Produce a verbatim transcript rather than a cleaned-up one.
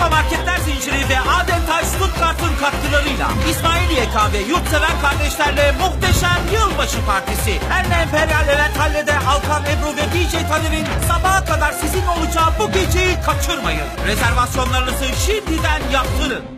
Avrupa Marketler Zinciri ve Adentay Stuttgart'ın katkılarıyla İsmailiye Kahve yurtsever kardeşlerle muhteşem yılbaşı partisi. Erne Emperyal Levent Halle'de Alkan Ebru ve D J Taner'in sabaha kadar sizin olacağı bu geceyi kaçırmayın. Rezervasyonlarınızı şimdiden yaptırın.